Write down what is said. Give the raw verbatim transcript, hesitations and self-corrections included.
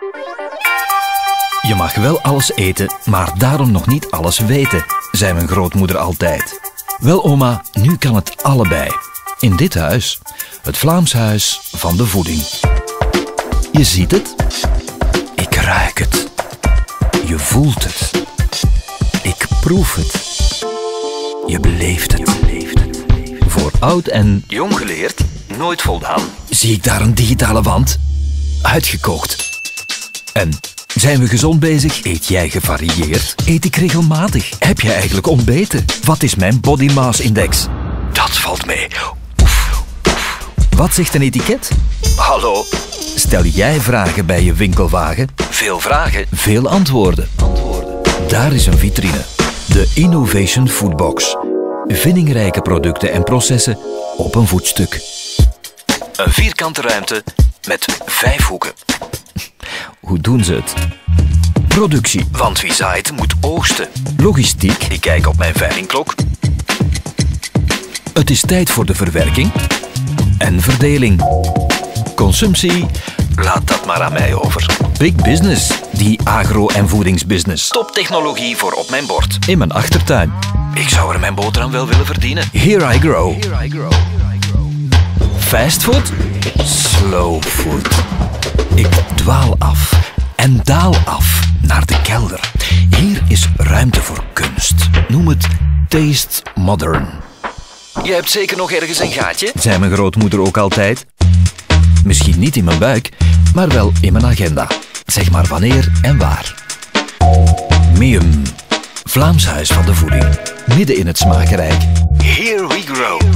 Je mag wel alles eten, maar daarom nog niet alles weten, zei mijn grootmoeder altijd. Wel oma, nu kan het allebei. In dit huis, het Vlaams huis van de voeding. Je ziet het, ik ruik het, je voelt het, ik proef het, je beleeft het. Voor oud en jong geleerd, nooit voldaan. Zie ik daar een digitale wand? Uitgekookt. En zijn we gezond bezig? Eet jij gevarieerd? Eet ik regelmatig? Heb jij eigenlijk ontbeten? Wat is mijn body mass index? Dat valt mee. Oef, oef. Wat zegt een etiket? Hallo? Stel jij vragen bij je winkelwagen? Veel vragen, veel antwoorden. antwoorden. Daar is een vitrine. De Innovation Foodbox. Vindingrijke producten en processen op een voetstuk. Een vierkante ruimte met vijf hoeken. Hoe doen ze het? Productie, want wie zaait moet oogsten. Logistiek, ik kijk op mijn veilingklok. Het is tijd voor de verwerking en verdeling. Consumptie, laat dat maar aan mij over. Big business, die agro- en voedingsbusiness. Toptechnologie voor op mijn bord. In mijn achtertuin. Ik zou er mijn boterham wel willen verdienen. Here I grow. Here I grow. Fast food? Slow food. Ik dwaal af en daal af naar de kelder. Hier is ruimte voor kunst. Noem het Taste Modern. Je hebt zeker nog ergens een gaatje, zei mijn grootmoeder ook altijd. Misschien niet in mijn buik, maar wel in mijn agenda. Zeg maar wanneer en waar. Mium. Vlaams huis van de voeding. Midden in het smakenrijk. Here we grow.